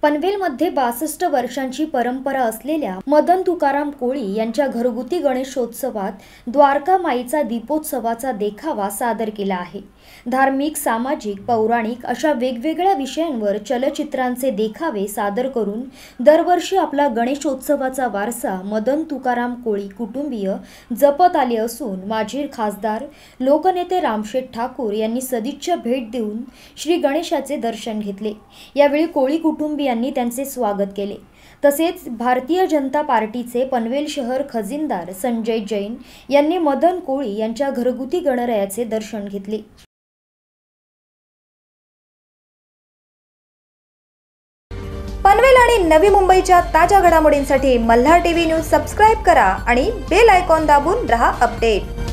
पनवेलमध्ये 62 वर्षांची परंपरा असलेल्या मदन तुकाराम कोळी यांच्या घरगुती गणेशोत्सवात द्वारका माईचा दीपोत्सवाचा देखावा सादर केला आहे। धार्मिक, सामाजिक, पौराणिक अशा वेगवेगळ्या विषयांवर चलचित्रांचे देखावे सादर करून दरवर्षी आपला गणेशोत्सवाचा वारसा मदन तुकाराम कोळी कुटुंबीय जपत आले असून माजी खासदार लोकनेते रामशेठ ठाकूर यांनी सदिच्छा भेट देऊन श्री गणेशाचे दर्शन घेतले। यावेळी कोळी कुटुंबीयांनी त्यांचे स्वागत केले। तसेच भारतीय जनता पार्टीचे पनवेल शहर खजिनदार संजय जैन यांनी मदन कोळी यांच्या घरगुती गणरायाचे दर्शन घेतले। पनवेल आणि नवी मुंबईच्या ताज्या घडामोडींसाठी मल्हार टीव्ही न्यूज सबस्क्राइब करा आणि बेल आयकॉन दाबून रहा अपडेट।